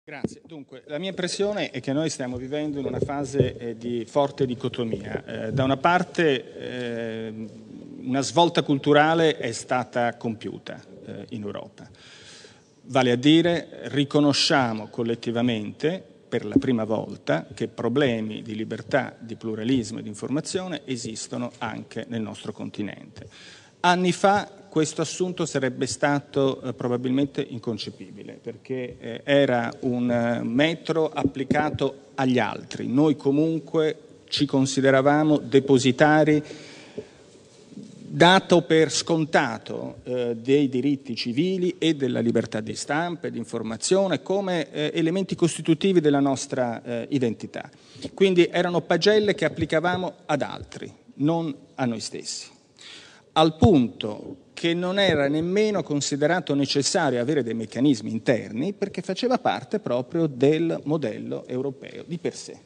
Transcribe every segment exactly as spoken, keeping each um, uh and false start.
Grazie. Dunque, la mia impressione è che noi stiamo vivendo in una fase eh, di forte dicotomia. Eh, da una parte eh, una svolta culturale è stata compiuta eh, in Europa. Vale a dire, riconosciamo collettivamente per la prima volta che problemi di libertà, di pluralismo e di informazione esistono anche nel nostro continente. Anni fa questo assunto sarebbe stato eh, probabilmente inconcepibile, perché eh, era un eh, metro applicato agli altri. Noi comunque ci consideravamo depositari, dato per scontato eh, dei diritti civili e della libertà di stampa e di informazione come eh, elementi costitutivi della nostra eh, identità. Quindi erano pagelle che applicavamo ad altri, non a noi stessi. Al punto che non era nemmeno considerato necessario avere dei meccanismi interni, perché faceva parte proprio del modello europeo di per sé.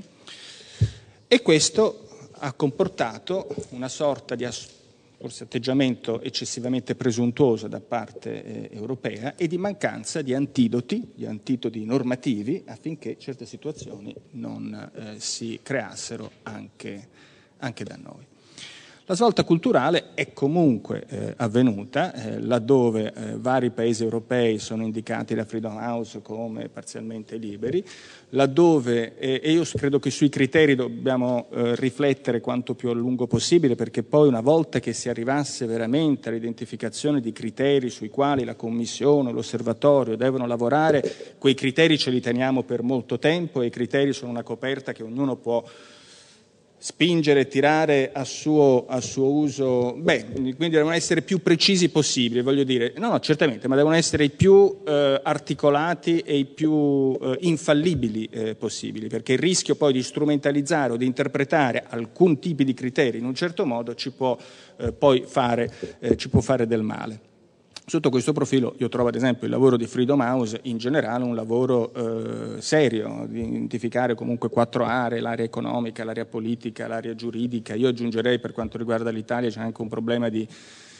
E questo ha comportato una sorta di forse atteggiamento eccessivamente presuntuoso da parte eh, europea e di mancanza di antidoti, di antidoti normativi affinché certe situazioni non eh, si creassero anche, anche da noi. La svolta culturale è comunque eh, avvenuta eh, laddove eh, vari paesi europei sono indicati da Freedom House come parzialmente liberi, laddove, eh, e io credo che sui criteri dobbiamo eh, riflettere quanto più a lungo possibile, perché poi una volta che si arrivasse veramente all'identificazione di criteri sui quali la Commissione o l'Osservatorio devono lavorare, quei criteri ce li teniamo per molto tempo e i criteri sono una coperta che ognuno può spingere e tirare a suo, a suo uso, beh, quindi devono essere più precisi possibili, voglio dire, no, no, certamente, ma devono essere i più eh, articolati e i più eh, infallibili eh, possibili, perché il rischio poi di strumentalizzare o di interpretare alcuni tipi di criteri in un certo modo ci può eh, poi fare, eh, ci può fare del male. Sotto questo profilo io trovo ad esempio il lavoro di Freedom House in generale un lavoro eh, serio, di identificare comunque quattro aree, l'area economica, l'area politica, l'area giuridica. Io aggiungerei per quanto riguarda l'Italia c'è anche un problema di,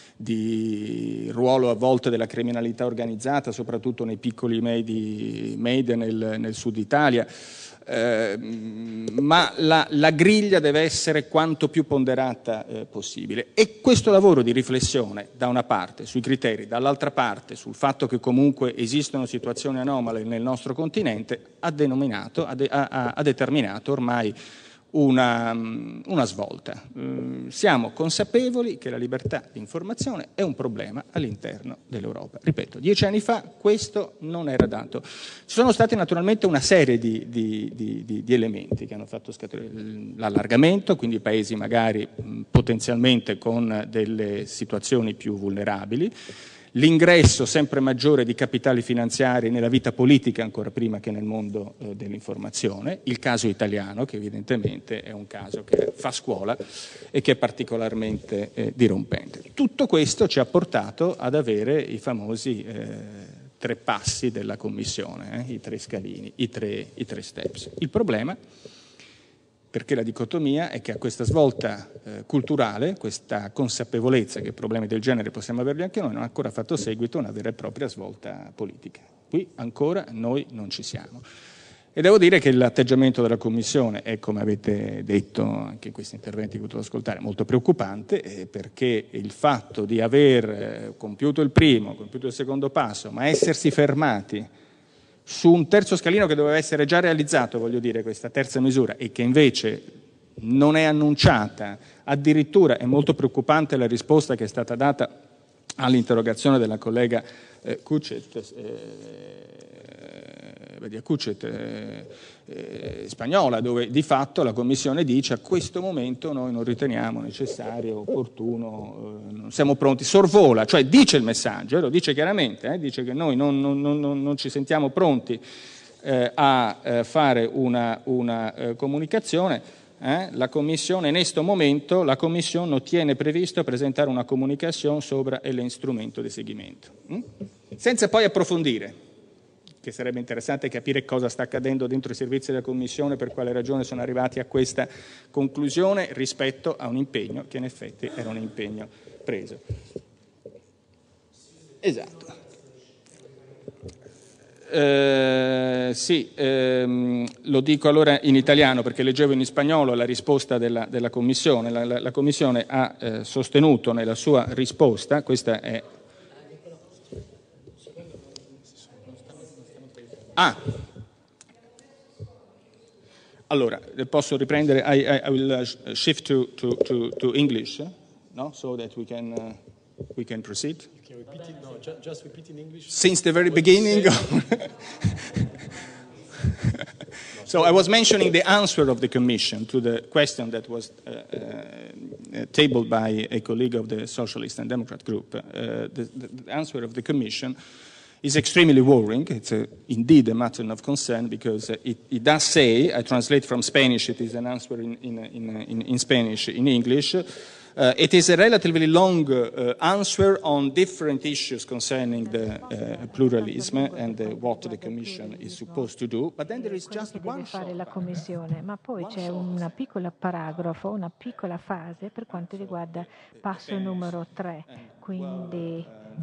di ruolo a volte della criminalità organizzata, soprattutto nei piccoli e medi media nel, nel sud Italia. Eh, ma la, la griglia deve essere quanto più ponderata eh, possibile e questo lavoro di riflessione da una parte sui criteri, dall'altra parte sul fatto che comunque esistono situazioni anomale nel nostro continente ha, denominato, ha, de, ha, ha determinato ormai Una, una svolta. Eh, siamo consapevoli che la libertà di informazione è un problema all'interno dell'Europa. Ripeto, dieci anni fa questo non era dato. Ci sono state naturalmente una serie di, di, di, di, di elementi che hanno fatto scaturire l'allargamento, quindi i paesi magari mh, potenzialmente con delle situazioni più vulnerabili, l'ingresso sempre maggiore di capitali finanziari nella vita politica ancora prima che nel mondo eh, dell'informazione, il caso italiano che evidentemente è un caso che fa scuola e che è particolarmente eh, dirompente. Tutto questo ci ha portato ad avere i famosi eh, tre passi della Commissione, eh, i tre scalini, i tre, i tre steps. Il problema perché la dicotomia è che a questa svolta eh, culturale, questa consapevolezza che problemi del genere possiamo averli anche noi, non ha ancora fatto seguito una vera e propria svolta politica. Qui ancora noi non ci siamo. E devo dire che l'atteggiamento della Commissione è, come avete detto anche in questi interventi che ho potuto ascoltare, molto preoccupante, eh, perché il fatto di aver eh, compiuto il primo, compiuto il secondo passo, ma essersi fermati su un terzo scalino che doveva essere già realizzato, voglio dire, questa terza misura, e che invece non è annunciata, addirittura è molto preoccupante la risposta che è stata data all'interrogazione della collega eh, Cucet, eh, Cucet eh, eh, spagnola, dove di fatto la Commissione dice a questo momento noi non riteniamo necessario, opportuno, eh, non siamo pronti, sorvola, cioè dice il messaggio, lo dice chiaramente, eh, dice che noi non, non, non, non ci sentiamo pronti eh, a eh, fare una, una eh, comunicazione. Eh, la Commissione in questo momento la Commissione non tiene previsto presentare una comunicazione sopra l'instrumento di seguimento, hm? senza poi approfondire, che sarebbe interessante capire cosa sta accadendo dentro i servizi della Commissione, per quale ragione sono arrivati a questa conclusione rispetto a un impegno che in effetti era un impegno preso. Esatto. Eh, sì, ehm, lo dico allora in italiano perché leggevo in spagnolo la risposta della, della Commissione. La, la, la Commissione ha eh, sostenuto nella sua risposta, questa è... Ah, allora, posso riprendere, I, I, I will uh, shift to, to, to, to English, no? So that we can, uh, we can proceed. You can repeat it, no, just, just repeat in English. Since the very beginning. So I was mentioning the answer of the Commission to the question that was uh, uh, tabled by a colleague of the Socialist and Democrat group. Uh, the, the answer of the Commission is extremely worrying. It's a, indeed a matter of concern because uh, it, it does say, I translate from Spanish, it is an answer in, in, in, in Spanish, in English. Uh, it is a relatively long uh, answer on different issues concerning the uh, pluralism and uh, what the Commission is supposed to do, but then there is just one fare la Commissione, ma poi c'è un piccolo paragrafo, una piccola fase per quanto riguarda passo numero tre, quindi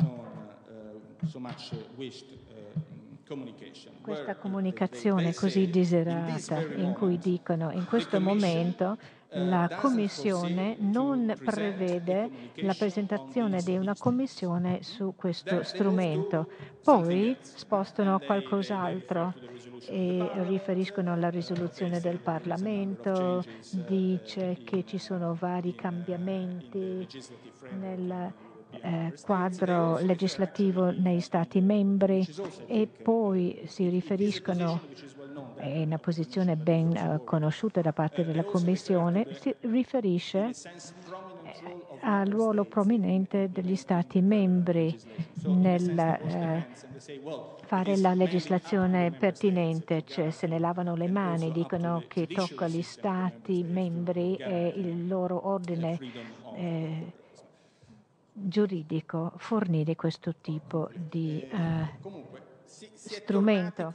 questa comunicazione così desiderata in cui dicono in questo momento la Commissione non prevede la presentazione di una commissione su questo strumento. Poi spostano a qualcos'altro e riferiscono alla risoluzione del Parlamento, dice che ci sono vari cambiamenti nel eh, quadro legislativo nei Stati membri e poi si riferiscono è una posizione ben uh, conosciuta da parte della Commissione, si riferisce al ruolo prominente degli Stati membri nel eh, fare la legislazione pertinente, cioè se ne lavano le mani, dicono che tocca agli Stati membri e il loro ordine eh, giuridico fornire questo tipo di eh, strumento.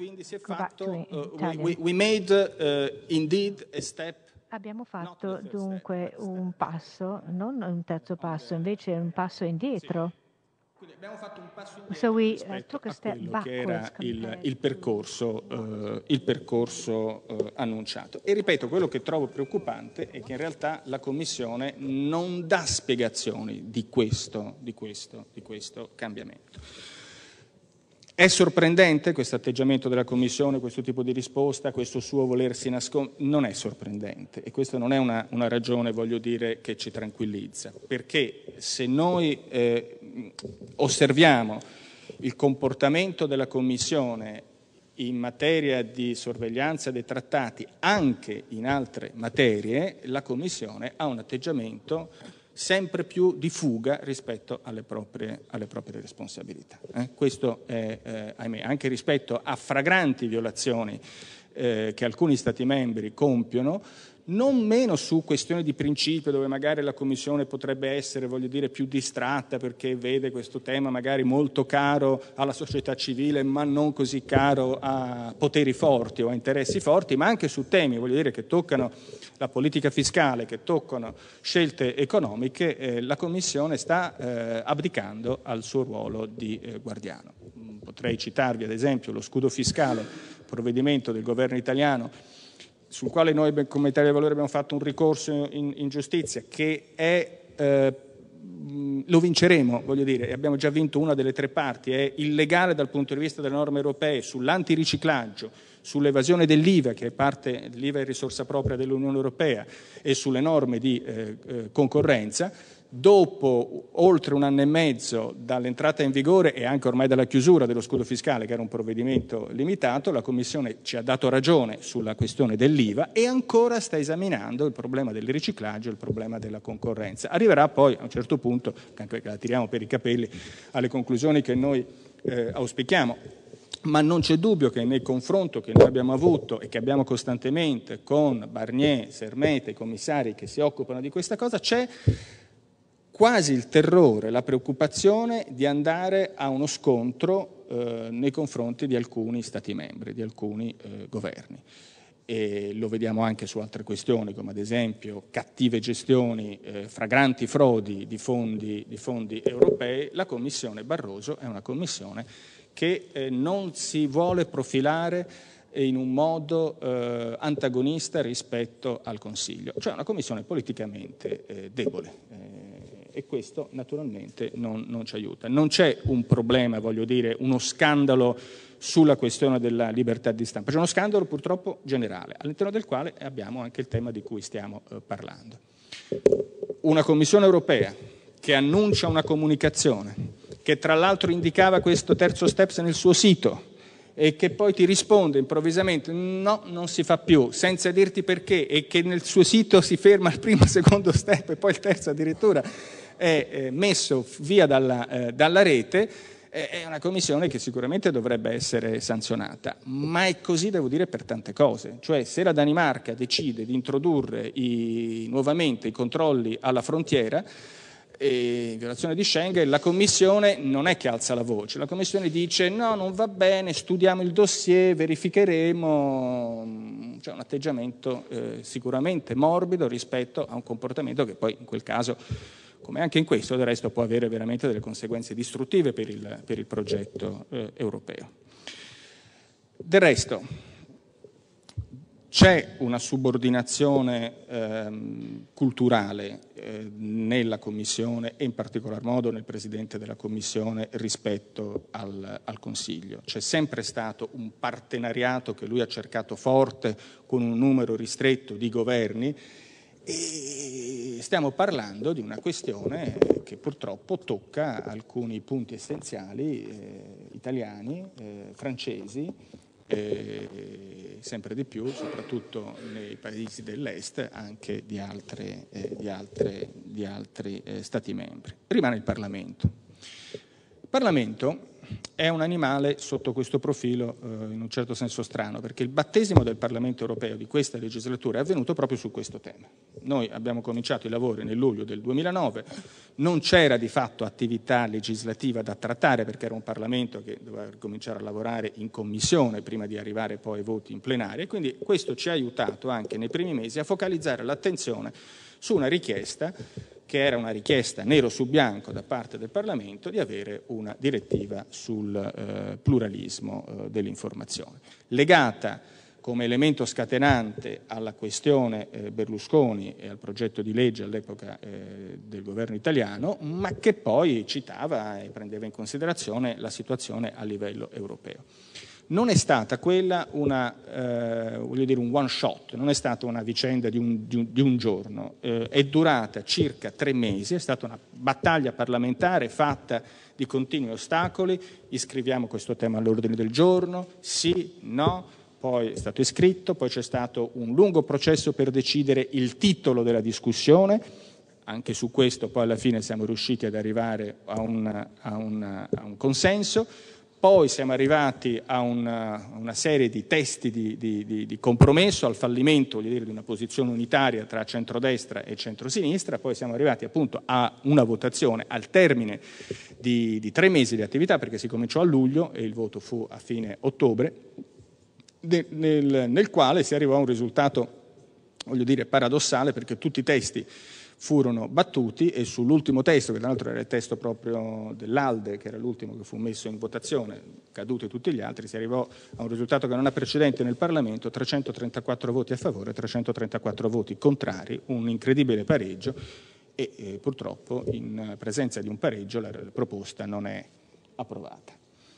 Abbiamo fatto dunque un passo, non un terzo passo, invece un passo indietro. Abbiamo fatto un passo indietro so we, rispetto uh, took a, a step quello che era il, il percorso, uh, il percorso uh, annunciato. E ripeto, quello che trovo preoccupante è che in realtà la Commissione non dà spiegazioni di questo, di questo, di questo cambiamento. È sorprendente questo atteggiamento della Commissione, questo tipo di risposta, questo suo volersi nascondere? Non è sorprendente e questa non è una, una ragione, voglio dire, che ci tranquillizza, perché se noi eh, osserviamo il comportamento della Commissione in materia di sorveglianza dei trattati, anche in altre materie, la Commissione ha un atteggiamento sempre più di fuga rispetto alle proprie, alle proprie responsabilità. Eh? Questo è, eh, ahimè, anche rispetto a flagranti violazioni eh, che alcuni Stati membri compiono, non meno su questioni di principio dove magari la Commissione potrebbe essere, voglio dire, più distratta perché vede questo tema magari molto caro alla società civile ma non così caro a poteri forti o a interessi forti, ma anche su temi, voglio dire, che toccano la politica fiscale, che toccano scelte economiche, eh, la Commissione sta eh, abdicando al suo ruolo di eh, guardiano. Potrei citarvi ad esempio lo scudo fiscale, provvedimento del governo italiano, sul quale noi come Italia dei Valori abbiamo fatto un ricorso in, in giustizia, che è, eh, lo vinceremo, voglio dire, e abbiamo già vinto una delle tre parti, è illegale dal punto di vista delle norme europee sull'antiriciclaggio, sull'evasione dell'I V A, che è parte dell'I V A è risorsa propria dell'Unione Europea, e sulle norme di eh, eh, concorrenza. Dopo oltre un anno e mezzo dall'entrata in vigore e anche ormai dalla chiusura dello scudo fiscale, che era un provvedimento limitato, la Commissione ci ha dato ragione sulla questione dell'I V A e ancora sta esaminando il problema del riciclaggio e il problema della concorrenza. Arriverà poi a un certo punto, anche perché la tiriamo per i capelli, alle conclusioni che noi eh, auspichiamo. Ma non c'è dubbio che nel confronto che noi abbiamo avuto e che abbiamo costantemente con Barnier, Sermete, i commissari che si occupano di questa cosa, c'è quasi il terrore, la preoccupazione di andare a uno scontro eh, nei confronti di alcuni Stati membri, di alcuni eh, governi. e lo vediamo anche su altre questioni, come ad esempio cattive gestioni, eh, flagranti frodi di fondi, di fondi europei, la Commissione Barroso è una Commissione che eh, non si vuole profilare in un modo eh, antagonista rispetto al Consiglio, cioè una Commissione politicamente eh, debole. Eh, e questo naturalmente non, non ci aiuta. Non c'è un problema, voglio dire, uno scandalo sulla questione della libertà di stampa, c'è uno scandalo purtroppo generale, all'interno del quale abbiamo anche il tema di cui stiamo eh, parlando. Una Commissione europea che annuncia una comunicazione, che tra l'altro indicava questo terzo steps nel suo sito, e che poi ti risponde improvvisamente no, non si fa più, senza dirti perché, e che nel suo sito si ferma al primo, secondo step e poi il terzo addirittura è eh, messo via dalla, eh, dalla rete, eh, è una commissione che sicuramente dovrebbe essere sanzionata, ma è così, devo dire, per tante cose. Cioè, se la Danimarca decide di introdurre i, nuovamente i controlli alla frontiera, in violazione di Schengen, la Commissione non è che alza la voce, la Commissione dice no, non va bene, studiamo il dossier, verificheremo, cioè un atteggiamento eh, sicuramente morbido rispetto a un comportamento che poi in quel caso, come anche in questo del resto, può avere veramente delle conseguenze distruttive per il, per il progetto eh, europeo. Del resto, c'è una subordinazione ehm, culturale eh, nella Commissione e in particolar modo nel Presidente della Commissione rispetto al, al Consiglio. C'è sempre stato un partenariato che lui ha cercato forte con un numero ristretto di governi e stiamo parlando di una questione che purtroppo tocca alcuni punti essenziali eh, italiani, eh, francesi, Eh, sempre di più, soprattutto nei paesi dell'est, anche di, altre, eh, di, altre, di altri eh, Stati membri. Rimane il Parlamento. Il Parlamento è un animale sotto questo profilo eh, in un certo senso strano, perché il battesimo del Parlamento europeo di questa legislatura è avvenuto proprio su questo tema. Noi abbiamo cominciato i lavori nel luglio del duemilanove, non c'era di fatto attività legislativa da trattare perché era un Parlamento che doveva cominciare a lavorare in commissione prima di arrivare poi ai voti in plenaria, e quindi questo ci ha aiutato anche nei primi mesi a focalizzare l'attenzione su una richiesta che era una richiesta nero su bianco da parte del Parlamento di avere una direttiva sul eh, pluralismo eh, dell'informazione, legata come elemento scatenante alla questione eh, Berlusconi e al progetto di legge all'epoca eh, del governo italiano, ma che poi citava e prendeva in considerazione la situazione a livello europeo. Non è stata quella una, eh, voglio dire, un one shot, non è stata una vicenda di un, di un, di un giorno, eh, è durata circa tre mesi, è stata una battaglia parlamentare fatta di continui ostacoli, iscriviamo questo tema all'ordine del giorno, sì, no, poi è stato iscritto, poi c'è stato un lungo processo per decidere il titolo della discussione, anche su questo poi alla fine siamo riusciti ad arrivare a un, a un, a un consenso. Poi siamo arrivati a una, una serie di testi di, di, di, di compromesso, al fallimento, voglio dire, di una posizione unitaria tra centrodestra e centrosinistra, poi siamo arrivati appunto a una votazione al termine di, di tre mesi di attività, perché si cominciò a luglio e il voto fu a fine ottobre, de, nel, nel quale si arrivò a un risultato, voglio dire, paradossale, perché tutti i testi furono battuti e sull'ultimo testo, che tra l'altro era il testo proprio dell'Alde, che era l'ultimo che fu messo in votazione, caduti tutti gli altri, si arrivò a un risultato che non ha precedente nel Parlamento, trecentotrentaquattro voti a favore, trecentotrentaquattro voti contrari, un incredibile pareggio e eh, purtroppo in presenza di un pareggio la, la proposta non è approvata.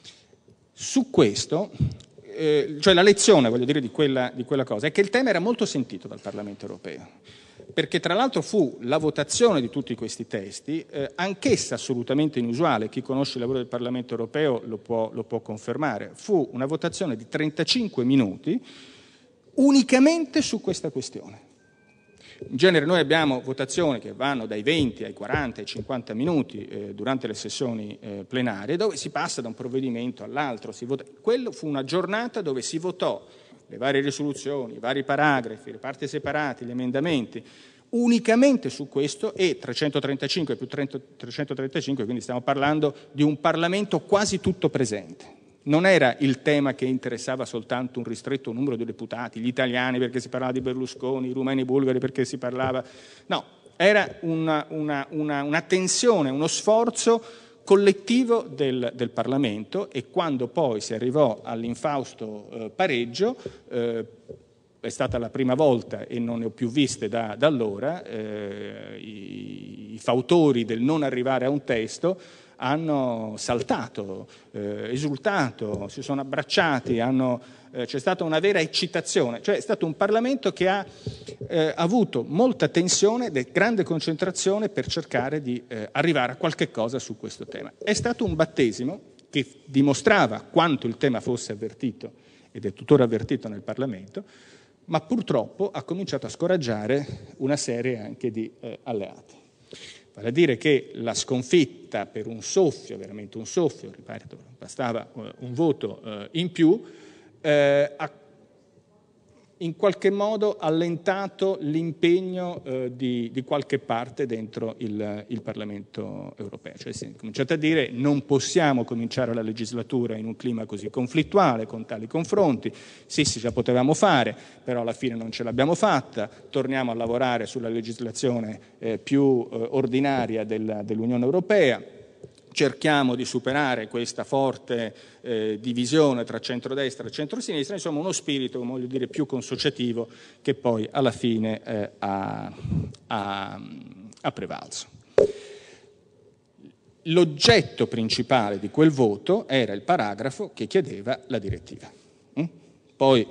Su questo, eh, cioè la lezione, voglio dire, di quella, di quella cosa, è che il tema era molto sentito dal Parlamento europeo, perché tra l'altro fu la votazione di tutti questi testi, eh, anch'essa assolutamente inusuale, chi conosce il lavoro del Parlamento europeo lo può, lo può confermare, fu una votazione di trentacinque minuti unicamente su questa questione. In genere noi abbiamo votazioni che vanno dai venti ai quaranta ai cinquanta minuti eh, durante le sessioni eh, plenarie, dove si passa da un provvedimento all'altro, si vota. Quello fu una giornata dove si votò le varie risoluzioni, i vari paragrafi, le parti separate, gli emendamenti, unicamente su questo, e trecentotrentacinque più trecentotrentacinque, quindi stiamo parlando di un Parlamento quasi tutto presente. Non era il tema che interessava soltanto un ristretto numero di deputati, gli italiani perché si parlava di Berlusconi, i rumeni e i bulgari perché si parlava... No, era una, una, una, una tensione, uno sforzo collettivo del, del Parlamento, e quando poi si arrivò all'infausto eh, pareggio, eh, è stata la prima volta e non ne ho più viste da, da allora, eh, i, i fautori del non arrivare a un testo hanno saltato, eh, esultato, si sono abbracciati, hanno, eh, c'è stata una vera eccitazione, cioè è stato un Parlamento che ha eh, avuto molta tensione e grande concentrazione per cercare di eh, arrivare a qualche cosa su questo tema. È stato un battesimo che dimostrava quanto il tema fosse avvertito, ed è tuttora avvertito nel Parlamento, ma purtroppo ha cominciato a scoraggiare una serie anche di eh, alleati. Vale a dire che la sconfitta per un soffio, veramente un soffio, ripeto, bastava un voto eh, in più, eh, ha in qualche modo allentato l'impegno eh, di, di qualche parte dentro il, il Parlamento europeo. Cioè si è cominciato a dire non possiamo cominciare la legislatura in un clima così conflittuale, con tali confronti, sì sì già potevamo fare, però alla fine non ce l'abbiamo fatta, torniamo a lavorare sulla legislazione eh, più eh, ordinaria del, dell'Unione Europea, cerchiamo di superare questa forte eh, divisione tra centrodestra e centrosinistra, insomma uno spirito, voglio dire, più consociativo che poi alla fine eh, ha, ha, ha prevalso. L'oggetto principale di quel voto era il paragrafo che chiedeva la direttiva. Mm? Poi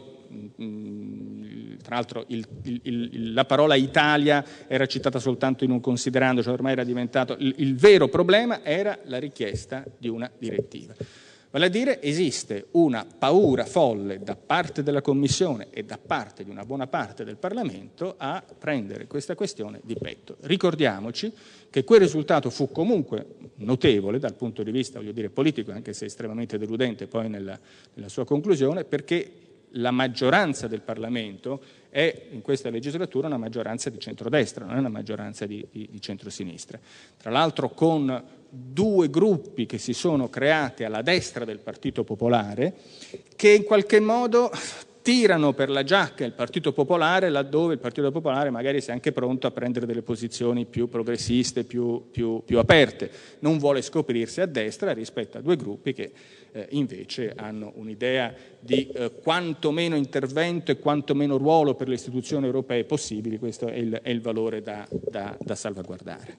tra l'altro il, il, il, la parola Italia era citata soltanto in un considerando, cioè ormai era diventato il, il vero problema era la richiesta di una direttiva. Vale a dire, esiste una paura folle da parte della Commissione e da parte di una buona parte del Parlamento a prendere questa questione di petto. Ricordiamoci che quel risultato fu comunque notevole dal punto di vista, voglio dire, politico, anche se estremamente deludente poi nella, nella sua conclusione, perché la maggioranza del Parlamento è in questa legislatura una maggioranza di centrodestra, non è una maggioranza di, di, di centrosinistra. Tra l'altro con due gruppi che si sono creati alla destra del Partito Popolare che in qualche modo tirano per la giacca il Partito Popolare laddove il Partito Popolare magari sia anche pronto a prendere delle posizioni più progressiste, più, più, più aperte. Non vuole scoprirsi a destra rispetto a due gruppi che eh, invece hanno un'idea di eh, quanto meno intervento e quanto meno ruolo per le istituzioni europee possibili. Questo è il, è il valore da, da, da salvaguardare.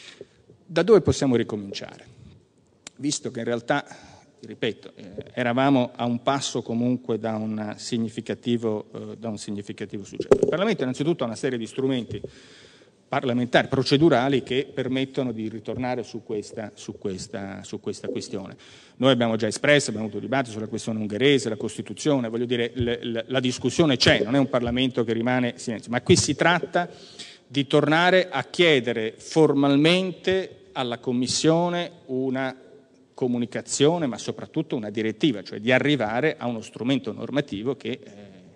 Da dove possiamo ricominciare? Visto che in realtà, ripeto, eh, eravamo a un passo comunque da un significativo, eh, da un significativo successo. Il Parlamento innanzitutto ha una serie di strumenti parlamentari, procedurali, che permettono di ritornare su questa, su questa, su questa questione. Noi abbiamo già espresso, abbiamo avuto dibattito sulla questione ungherese, la Costituzione, voglio dire, le, le, la discussione c'è, non è un Parlamento che rimane silenzio, ma qui si tratta di tornare a chiedere formalmente alla Commissione una comunicazione, ma soprattutto una direttiva, cioè di arrivare a uno strumento normativo che eh,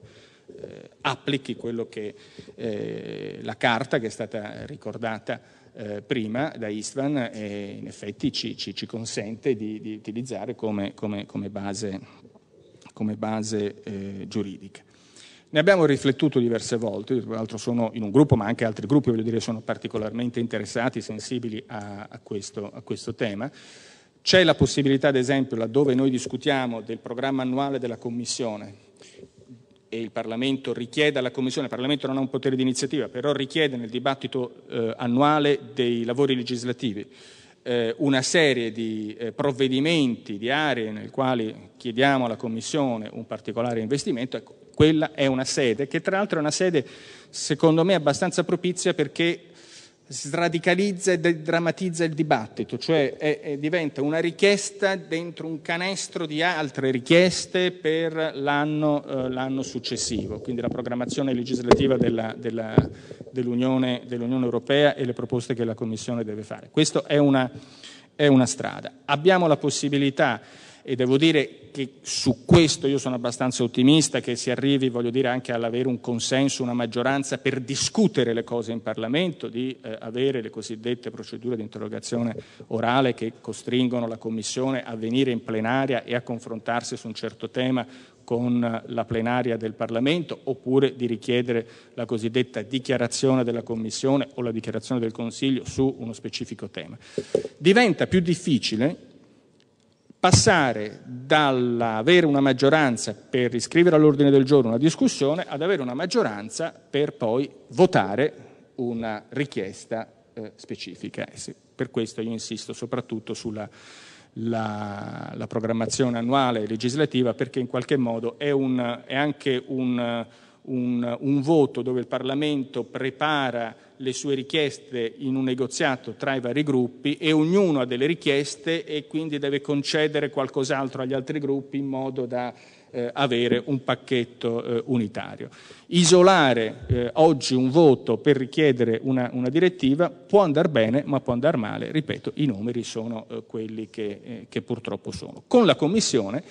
eh, applichi quello che eh, la carta che è stata ricordata eh, prima da Istvan e in effetti ci, ci, ci consente di, di utilizzare come, come, come base, come base eh, giuridica. Ne abbiamo riflettuto diverse volte, tra l'altro sono in un gruppo, ma anche altri gruppi, voglio dire, sono particolarmente interessati, sensibili a, a, questo, a questo tema. C'è la possibilità, ad esempio, laddove noi discutiamo del programma annuale della Commissione e il Parlamento richiede alla Commissione, il Parlamento non ha un potere di iniziativa, però richiede nel dibattito eh, annuale dei lavori legislativi eh, una serie di eh, provvedimenti, di aree nel quali chiediamo alla Commissione un particolare investimento, ecco, quella è una sede che tra l'altro è una sede secondo me abbastanza propizia perché sradicalizza e drammatizza il dibattito, cioè è, è, diventa una richiesta dentro un canestro di altre richieste per l'anno, eh, l'anno successivo, quindi la programmazione legislativa della, della, dell'Unione, dell'Unione Europea e le proposte che la Commissione deve fare. Questa è una, è una strada. Abbiamo la possibilità e devo dire che su questo io sono abbastanza ottimista che si arrivi, voglio dire, anche all'avere un consenso, una maggioranza per discutere le cose in Parlamento, di eh, avere le cosiddette procedure di interrogazione orale che costringono la Commissione a venire in plenaria e a confrontarsi su un certo tema con la plenaria del Parlamento, oppure di richiedere la cosiddetta dichiarazione della Commissione o la dichiarazione del Consiglio su uno specifico tema. Diventa più difficile passare dall'avere una maggioranza per iscrivere all'ordine del giorno una discussione ad avere una maggioranza per poi votare una richiesta eh, specifica. E per questo io insisto soprattutto sulla la, la programmazione annuale legislativa, perché in qualche modo è, un, è anche un, un, un voto dove il Parlamento prepara le sue richieste in un negoziato tra i vari gruppi e ognuno ha delle richieste e quindi deve concedere qualcos'altro agli altri gruppi in modo da eh, avere un pacchetto eh, unitario. Isolare eh, oggi un voto per richiedere una, una direttiva può andare bene ma può andare male, ripeto, i numeri sono eh, quelli che, eh, che purtroppo sono. Con la Commissione,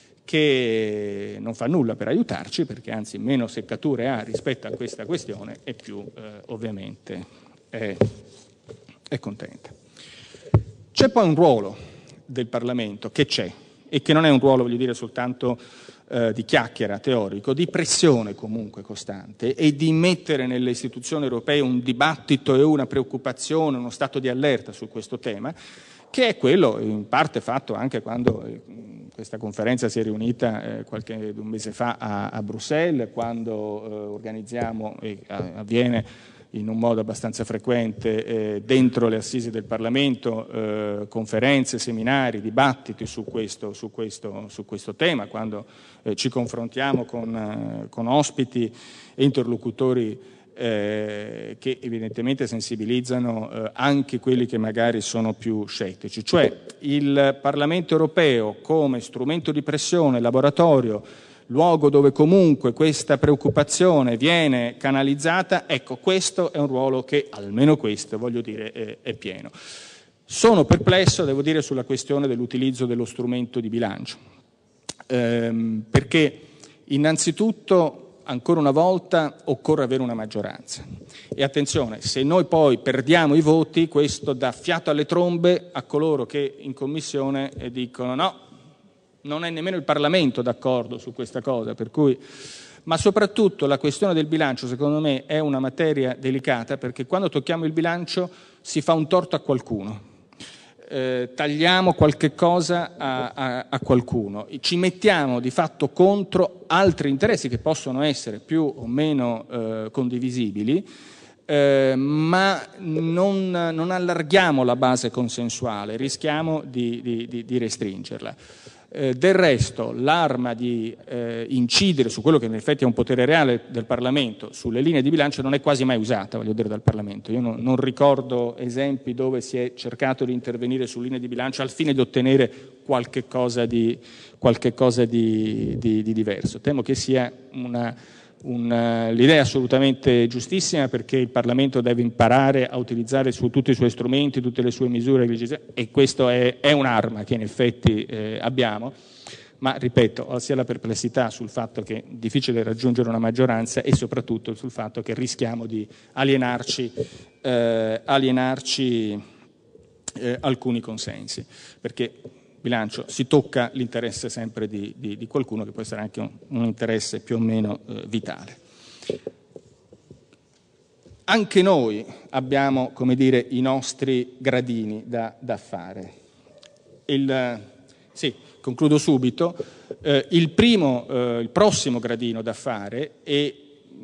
che non fa nulla per aiutarci, perché anzi meno seccature ha rispetto a questa questione e più eh, ovviamente è, è contenta. C'è poi un ruolo del Parlamento che c'è e che non è un ruolo, voglio dire, soltanto eh, di chiacchiera teorico, di pressione comunque costante e di mettere nelle istituzioni europee un dibattito e una preoccupazione, uno stato di allerta su questo tema, che è quello in parte fatto anche quando eh, questa conferenza si è riunita eh, qualche un mese fa a, a Bruxelles, quando eh, organizziamo e avviene in un modo abbastanza frequente eh, dentro le assisi del Parlamento eh, conferenze, seminari, dibattiti su questo, su questo, su questo tema, quando eh, ci confrontiamo con, eh, con ospiti e interlocutori Eh, che evidentemente sensibilizzano eh, anche quelli che magari sono più scettici. Cioè il Parlamento europeo come strumento di pressione, laboratorio, luogo dove comunque questa preoccupazione viene canalizzata, ecco, questo è un ruolo che, almeno questo, voglio dire, è, è pieno. Sono perplesso, devo dire, sulla questione dell'utilizzo dello strumento di bilancio, ehm, perché innanzitutto ancora una volta occorre avere una maggioranza e attenzione, se noi poi perdiamo i voti questo dà fiato alle trombe a coloro che in Commissione dicono no, non è nemmeno il Parlamento d'accordo su questa cosa, per cui... ma soprattutto la questione del bilancio secondo me è una materia delicata, perché quando tocchiamo il bilancio si fa un torto a qualcuno. Eh, tagliamo qualche cosa a, a, a qualcuno, ci mettiamo di fatto contro altri interessi che possono essere più o meno eh, condivisibili, eh, ma non, non allarghiamo la base consensuale, rischiamo di, di, di, di restringerla. Eh, del resto l'arma di eh, incidere su quello che in effetti è un potere reale del Parlamento sulle linee di bilancio non è quasi mai usata, voglio dire, dal Parlamento. Io non, non ricordo esempi dove si è cercato di intervenire su linee di bilancio al fine di ottenere qualche cosa di, qualche cosa di, di, di diverso. Temo che sia una Una, l'idea è assolutamente giustissima, perché il Parlamento deve imparare a utilizzare su tutti i suoi strumenti, tutte le sue misure, e questo è, è un'arma che in effetti eh, abbiamo, ma ripeto, ho sia la perplessità sul fatto che è difficile raggiungere una maggioranza e soprattutto sul fatto che rischiamo di alienarci, eh, alienarci eh, alcuni consensi, perché bilancio si tocca l'interesse sempre di, di, di qualcuno che può essere anche un, un interesse più o meno eh, vitale. Anche noi abbiamo, come dire, i nostri gradini da, da fare. Il, sì, concludo subito. Eh, il primo, eh, il prossimo gradino da fare e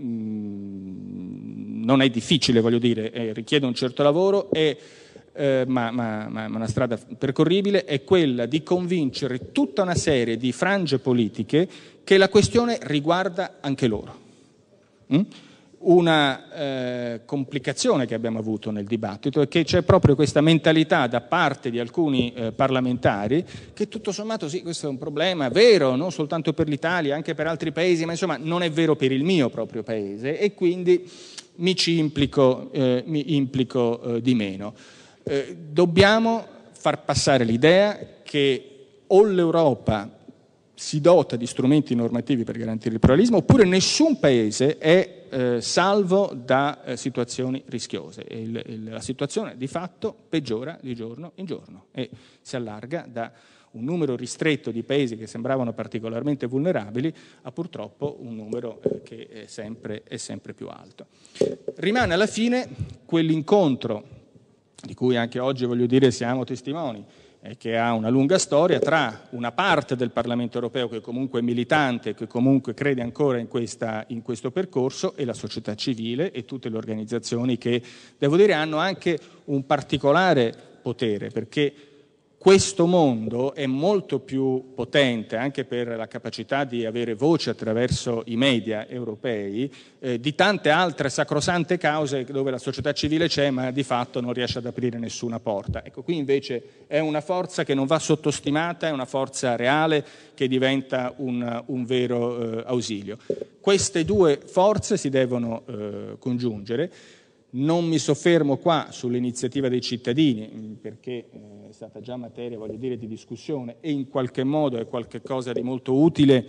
mh, non è difficile, voglio dire, eh, richiede un certo lavoro e Eh, ma, ma, ma una strada percorribile è quella di convincere tutta una serie di frange politiche che la questione riguarda anche loro. Mm? Una eh, complicazione che abbiamo avuto nel dibattito è che c'è proprio questa mentalità da parte di alcuni eh, parlamentari che tutto sommato sì, questo è un problema vero non soltanto per l'Italia, anche per altri paesi, ma insomma non è vero per il mio proprio paese e quindi mi ci implico, eh, mi implico eh, di meno. Eh, dobbiamo far passare l'idea che o l'Europa si dota di strumenti normativi per garantire il pluralismo, oppure nessun paese è eh, salvo da eh, situazioni rischiose. E il, il, la situazione di fatto peggiora di giorno in giorno e si allarga da un numero ristretto di paesi che sembravano particolarmente vulnerabili a purtroppo un numero eh, che è sempre, è sempre più alto. Rimane alla fine quell'incontro di cui anche oggi, voglio dire, siamo testimoni, e che ha una lunga storia, tra una parte del Parlamento europeo che comunque è militante, che comunque crede ancora in, questa, in questo percorso, e la società civile e tutte le organizzazioni che, devo dire, hanno anche un particolare potere, perché questo mondo è molto più potente, anche per la capacità di avere voce attraverso i media europei, eh, di tante altre sacrosante cause dove la società civile c'è ma di fatto non riesce ad aprire nessuna porta. Ecco, qui invece è una forza che non va sottostimata, è una forza reale che diventa un, un vero eh, ausilio. Queste due forze si devono eh, congiungere. Non mi soffermo qua sull'iniziativa dei cittadini, perché è stata già materia, voglio dire, di discussione e in qualche modo è qualcosa di molto utile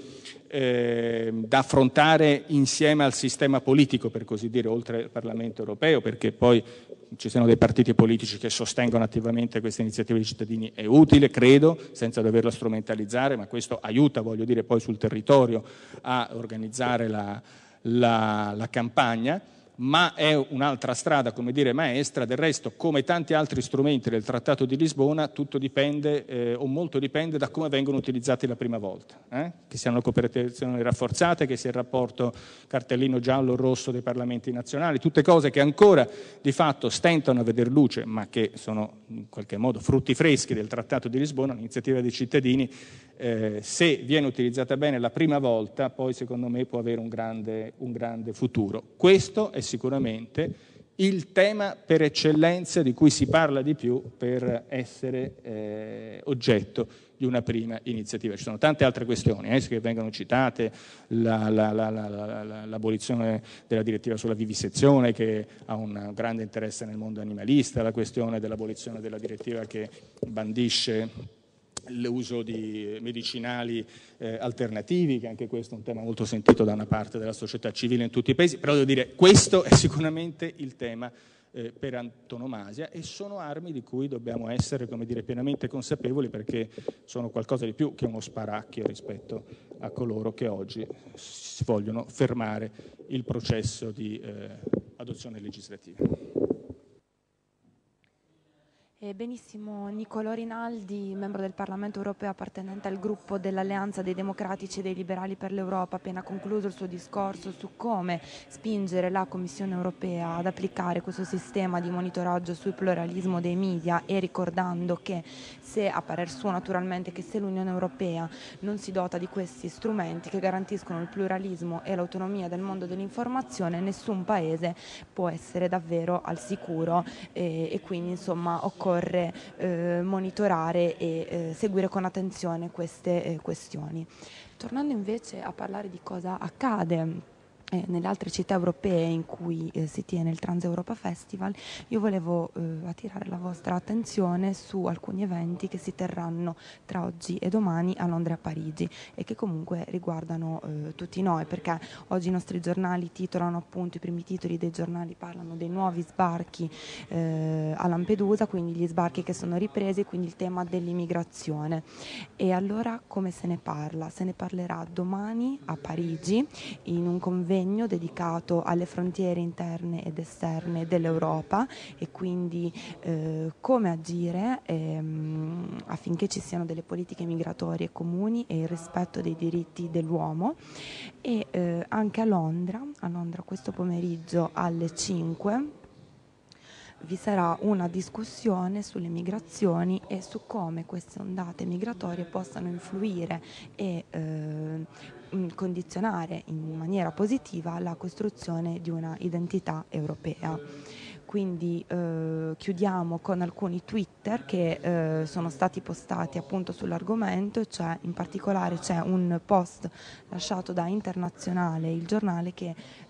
eh, da affrontare insieme al sistema politico, per così dire, oltre al Parlamento europeo, perché poi ci siano dei partiti politici che sostengono attivamente queste iniziative dei cittadini è utile, credo, senza doverla strumentalizzare, ma questo aiuta, voglio dire, poi sul territorio a organizzare la, la, la campagna. Ma è un'altra strada, come dire, maestra. Del resto, come tanti altri strumenti del Trattato di Lisbona, tutto dipende eh, o molto dipende da come vengono utilizzati la prima volta, eh? Che siano le cooperazioni rafforzate, che sia il rapporto cartellino giallo o rosso dei parlamenti nazionali, tutte cose che ancora di fatto stentano a veder luce, ma che sono in qualche modo frutti freschi del Trattato di Lisbona, l'iniziativa dei cittadini. Eh, se viene utilizzata bene la prima volta, poi secondo me può avere un grande, un grande futuro. Questo è sicuramente il tema per eccellenza di cui si parla di più per essere eh, oggetto di una prima iniziativa. Ci sono tante altre questioni eh, che vengono citate, la, la, la, la, la, la, l'abolizione della direttiva sulla vivisezione che ha un grande interesse nel mondo animalista, la questione dell'abolizione della direttiva che bandisce l'uso di medicinali eh, alternativi, che anche questo è un tema molto sentito da una parte della società civile in tutti i paesi, però devo dire questo è sicuramente il tema eh, per antonomasia e sono armi di cui dobbiamo essere, come dire, pienamente consapevoli, perché sono qualcosa di più che uno sparacchio rispetto a coloro che oggi vogliono fermare il processo di eh, adozione legislativa. Eh, benissimo, Nicolò Rinaldi, membro del Parlamento europeo appartenente al gruppo dell'Alleanza dei Democratici e dei Liberali per l'Europa, appena concluso il suo discorso su come spingere la Commissione europea ad applicare questo sistema di monitoraggio sul pluralismo dei media, e ricordando che se, a parer suo naturalmente, che se l'Unione Europea non si dota di questi strumenti che garantiscono il pluralismo e l'autonomia del mondo dell'informazione, nessun paese può essere davvero al sicuro e, e quindi insomma occorre Occorre eh, monitorare e eh, seguire con attenzione queste eh, questioni. Tornando invece a parlare di cosa accade Eh, nelle altre città europee in cui eh, si tiene il Trans Europa Festival, io volevo eh, attirare la vostra attenzione su alcuni eventi che si terranno tra oggi e domani a Londra e a Parigi e che comunque riguardano eh, tutti noi, perché oggi i nostri giornali titolano, appunto, i primi titoli dei giornali parlano dei nuovi sbarchi eh, a Lampedusa, quindi gli sbarchi che sono ripresi, quindi il tema dell'immigrazione. E allora come se ne parla? Se ne parlerà domani a Parigi in un convegno dedicato alle frontiere interne ed esterne dell'Europa e quindi eh, come agire ehm, affinché ci siano delle politiche migratorie comuni e il rispetto dei diritti dell'uomo. E eh, anche a Londra, a Londra questo pomeriggio alle cinque vi sarà una discussione sulle migrazioni e su come queste ondate migratorie possano influire e eh, condizionare in maniera positiva la costruzione di una identità europea. Quindi eh, chiudiamo con alcuni Twitter che eh, sono stati postati appunto sull'argomento, cioè in particolare c'è un post lasciato da Internazionale, il giornale, che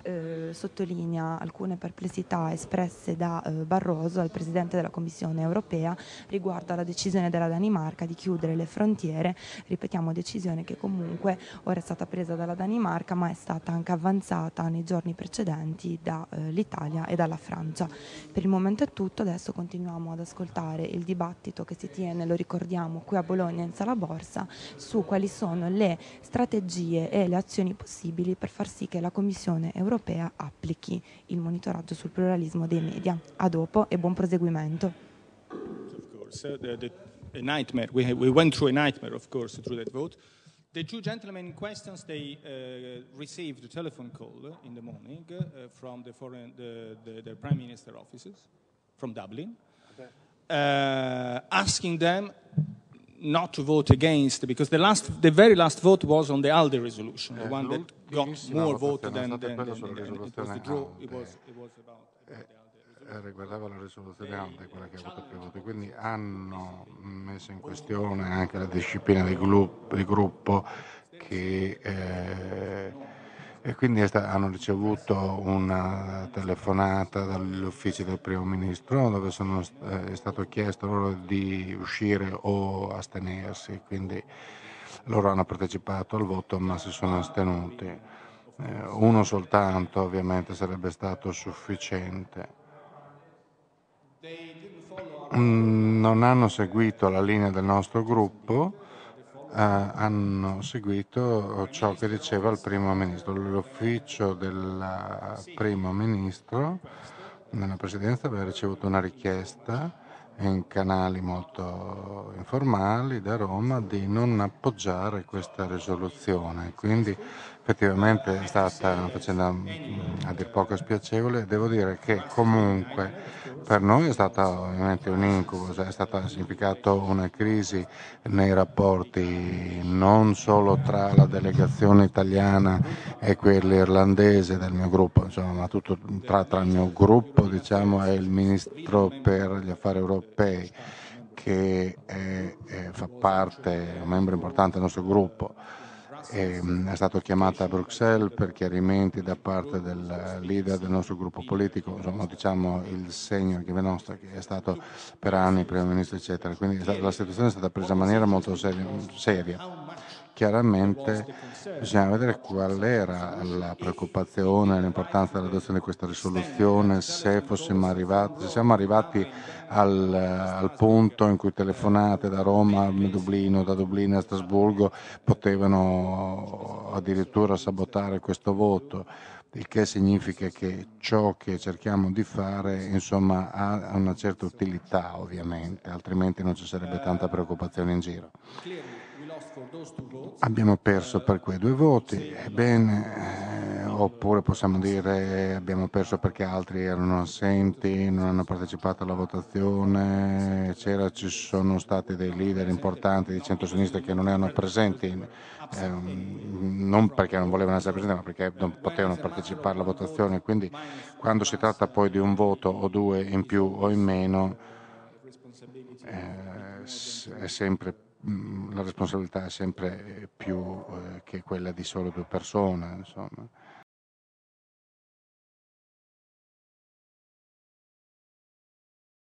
eh, sottolinea alcune perplessità espresse da eh, Barroso al Presidente della Commissione europea riguardo alla decisione della Danimarca di chiudere le frontiere, ripetiamo decisione che comunque ora è stata presa dalla Danimarca ma è stata anche avanzata nei giorni precedenti dall'Italia eh, e dalla Francia. Per il momento è tutto, adesso continuiamo ad ascoltare il dibattito che si tiene, lo ricordiamo, qui a Bologna in Sala Borsa su quali sono le strategie e le azioni possibili per far sì che la Commissione europea applichi il monitoraggio sul pluralismo dei media. A dopo e buon proseguimento. Of course, uh, the, the, a nightmare. We, we went through a nightmare, of course, through that vote. The two gentlemen in question, they uh, received a telephone call in the morning uh, from the foreign, the, the, the prime minister offices from Dublin, uh, asking them not to vote against, because the last, the very last vote was on the ALDE resolution, the one that got more vote than, than, than, than, than it was the draw. It was, it was about, about the ALDE. Riguardava la risoluzione ALDE, quella che ha avuto più voti, quindi hanno messo in questione anche la disciplina di gruppo, di gruppo che, eh, e quindi è sta, hanno ricevuto una telefonata dagli uffici del primo ministro dove sono, eh, è stato chiesto loro di uscire o astenersi, quindi loro hanno partecipato al voto ma si sono astenuti. Eh, uno soltanto ovviamente sarebbe stato sufficiente. Non hanno seguito la linea del nostro gruppo, eh, hanno seguito ciò che diceva il primo ministro. L'ufficio del primo ministro nella presidenza aveva ricevuto una richiesta in canali molto informali da Roma di non appoggiare questa risoluzione, quindi effettivamente è stata una faccenda a dir poco spiacevole. Devo dire che comunque per noi è stata ovviamente un incubo, cioè è stata significato una crisi nei rapporti non solo tra la delegazione italiana e quella irlandese del mio gruppo, insomma, ma tutto tra, tra il mio gruppo, diciamo, e il ministro per gli affari europei che è, è, fa parte, è un membro importante del nostro gruppo. E, è stato chiamato a Bruxelles per chiarimenti da parte del leader del nostro gruppo politico, insomma, diciamo il senior che nostra, che è stato per anni primo ministro, eccetera. Quindi la situazione è stata presa in maniera molto seria. seria. Chiaramente bisogna vedere qual era la preoccupazione e l'importanza dell'adozione di questa risoluzione, se fossimo arrivati, se siamo arrivati al, al punto in cui telefonate da Roma a Dublino, da Dublino a Strasburgo potevano addirittura sabotare questo voto, il che significa che ciò che cerchiamo di fare, insomma, ha una certa utilità ovviamente, altrimenti non ci sarebbe tanta preoccupazione in giro. Abbiamo perso per quei due voti, ebbene, eh, oppure possiamo dire abbiamo perso perché altri erano assenti, non hanno partecipato alla votazione, eccetera. Ci sono stati dei leader importanti di centrosinistra che non erano presenti, eh, non perché non volevano essere presenti, ma perché non potevano partecipare alla votazione. Quindi quando si tratta poi di un voto o due in più o in meno, eh, è sempre la responsabilità è sempre più eh, che quella di solo due persone, insomma.